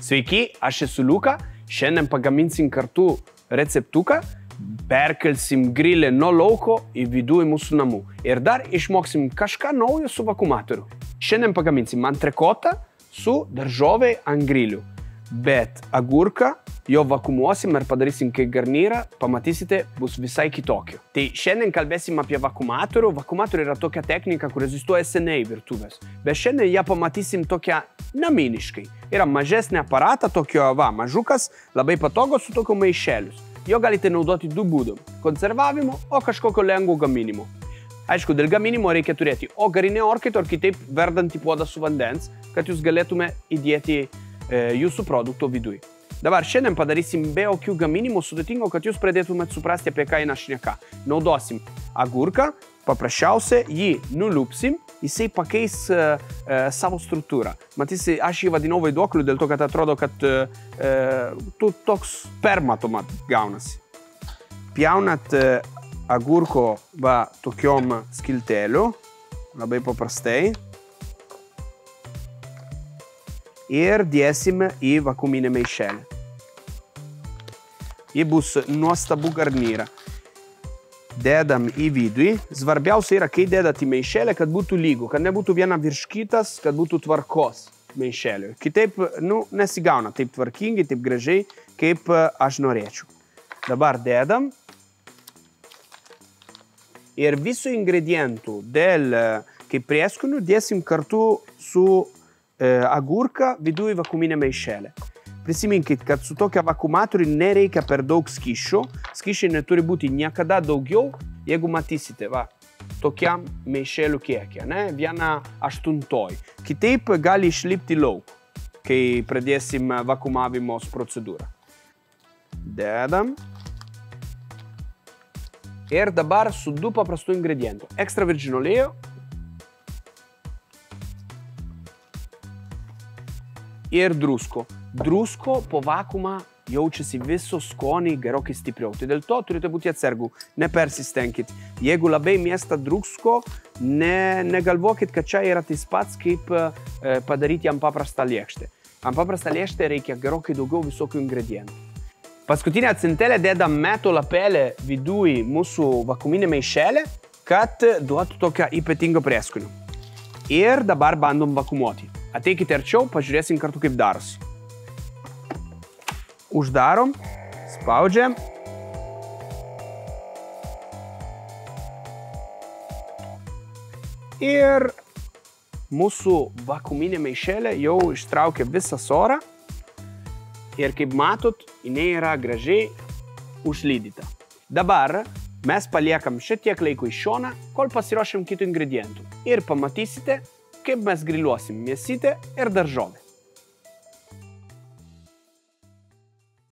Sveiki, aš esu Liuka, šiandien pagaminsim kartu receptuką, perkelsim grilę nuo lauko į vidų į mūsų namų ir dar išmoksim kažką naujo su vakuumatoriu. Šiandien pagaminsim antrekotą su daržovė ant grilių, bet agurką jo vakuumuosim ir padarysim kaip garnyrą, pamatysite, bus visai kitokio. Tai šiandien kalbėsim apie vakuumatorių. Vakuumatorių yra tokia technika, kur egzistuoja seniai virtuvės, bet šiandien ją pamatysim tokia naminiškai. Yra mažesnė aparatą, tokio mažukas, labai patogus su tokiu maišelius. Jo galite naudoti du būdom – konservavimo, o kažkokio lengvo gaminimo. Aišku, dėl gaminimo reikia turėti o garinę orkaitę, ar kitaip verdantį puodą su vandens, kad jūs galėtume įdėti jūsų produkto viduje. Dabar šiandien padarysim be jokių gaminimų sudėtingo, kad jūs pradėtumėt suprasti, apie ką eina šneka. Naudosim agurką, paprasčiausiai jį nuliupsim, jisai pakeis savo struktūrą. Matysi, aš jį vadinau vaiduokliu dėl to, kad atrodo, kad toks permatoma gaunasi. Pjaunat agurko tokiom skilteliu, labai paprastai. Ir dėsim į vakuuminę maišelį. Ji bus nuostabu garnyra. Dedam į vidų. Svarbiausia yra, kai dedat į maišelį, kad būtų lygu, kad nebūtų viena virš kitas, kad būtų tvarkos maišeliui. Kitaip, nesigauna taip tvarkingai, taip gražiai, kaip aš norėčiau. Dabar dedam. Ir visų ingredientų dėl kaip prieskonių dėsim kartu su agurką viduje vakuuminę maišelę. Prisiminkit, kad su tokia vakuumatoriu nereikia per daug skysčių. Skysčiai neturi būti niekada daugiau, jeigu matysite, tokiam maišelių kiekį, 1/8. Kitaip gali išlipti lauk, kai pradėsim vakuumavimo procedūrą. Dedam. Ir dabar su du paprastų ingredientų. Ekstra virgin aliejų ir drusko. Drusko po vakuumą jaučiasi viso skoniai gerokai stipriau. Tai dėl to turite būti atsargų, nepersistengkit. Jeigu labai mėgstat drusko, negalvokit, kad čia yra tas pats, kaip padaryti ant paprastą lėkštę. Ant paprastą lėkštę reikia gerokai daugiau visokių ingredientų. Paskutinę centelę dedam metų lapelę viduje mūsų vakuuminę maišelę, kad duotų tokią ypatingą prieskonių. Ir dabar bandom vakuumuoti. Ateikite arčiau, pažiūrėsim kartu, kaip darosi. Uždarom, spaudžiam. Ir mūsų vakuuminė maišelė jau ištraukia visą sorą. Ir kaip matot, jinai yra gražiai užlydyta. Dabar mes paliekam šiek tiek laiko į šoną, kol pasiruošim kitų ingredientų. Ir pamatysite, kaip mes griliuosim mėsytę ir daržovę.